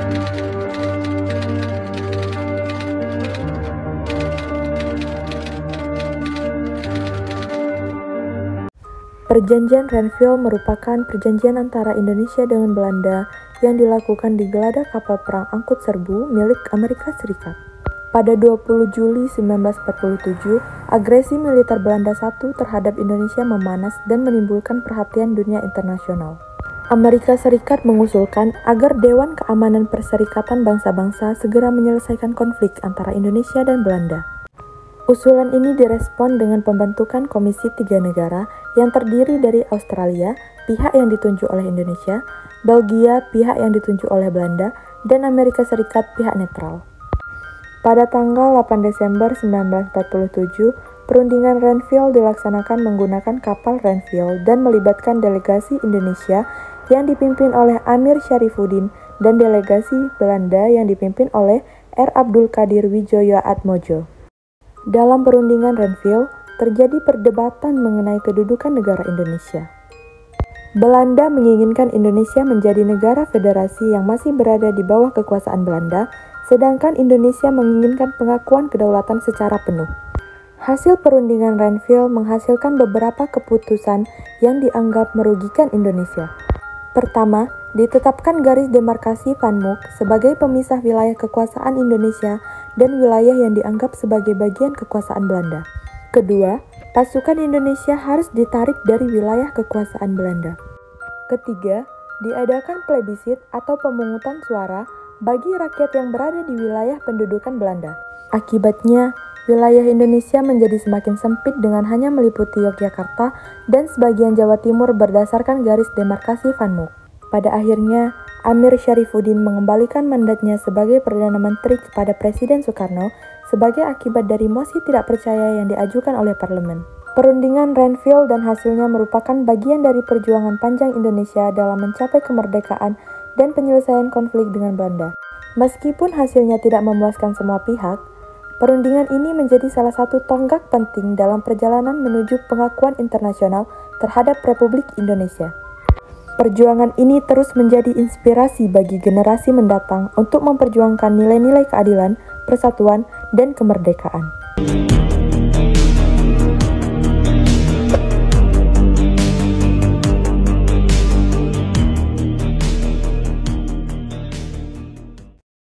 Perjanjian Renville merupakan perjanjian antara Indonesia dengan Belanda yang dilakukan di geladak kapal perang angkut serbu milik Amerika Serikat. Pada 20 Juli 1947, agresi militer Belanda I terhadap Indonesia memanas dan menimbulkan perhatian dunia internasional. Amerika Serikat mengusulkan agar Dewan Keamanan Perserikatan Bangsa-Bangsa segera menyelesaikan konflik antara Indonesia dan Belanda. Usulan ini direspon dengan pembentukan Komisi Tiga Negara yang terdiri dari Australia, pihak yang ditunjuk oleh Indonesia, Belgia, pihak yang ditunjuk oleh Belanda, dan Amerika Serikat, pihak netral. Pada tanggal 8 Desember 1947, perundingan Renville dilaksanakan menggunakan kapal Renville dan melibatkan delegasi Indonesia yang dipimpin oleh Amir Syarifuddin dan delegasi Belanda yang dipimpin oleh R. Abdul Qadir Wijaya Atmojo. Dalam perundingan Renville, terjadi perdebatan mengenai kedudukan negara Indonesia. Belanda menginginkan Indonesia menjadi negara federasi yang masih berada di bawah kekuasaan Belanda, sedangkan Indonesia menginginkan pengakuan kedaulatan secara penuh. Hasil perundingan Renville menghasilkan beberapa keputusan yang dianggap merugikan Indonesia. Pertama, ditetapkan garis demarkasi Van Mook sebagai pemisah wilayah kekuasaan Indonesia dan wilayah yang dianggap sebagai bagian kekuasaan Belanda. Kedua, pasukan Indonesia harus ditarik dari wilayah kekuasaan Belanda. Ketiga, diadakan plebisit atau pemungutan suara bagi rakyat yang berada di wilayah pendudukan Belanda. Akibatnya, wilayah Indonesia menjadi semakin sempit dengan hanya meliputi Yogyakarta dan sebagian Jawa Timur berdasarkan garis demarkasi Van Mook. Pada akhirnya, Amir Syarifuddin mengembalikan mandatnya sebagai Perdana Menteri kepada Presiden Soekarno sebagai akibat dari mosi tidak percaya yang diajukan oleh parlemen. Perundingan Renville dan hasilnya merupakan bagian dari perjuangan panjang Indonesia dalam mencapai kemerdekaan dan penyelesaian konflik dengan Belanda. Meskipun hasilnya tidak memuaskan semua pihak, perundingan ini menjadi salah satu tonggak penting dalam perjalanan menuju pengakuan internasional terhadap Republik Indonesia. Perjuangan ini terus menjadi inspirasi bagi generasi mendatang untuk memperjuangkan nilai-nilai keadilan, persatuan, dan kemerdekaan.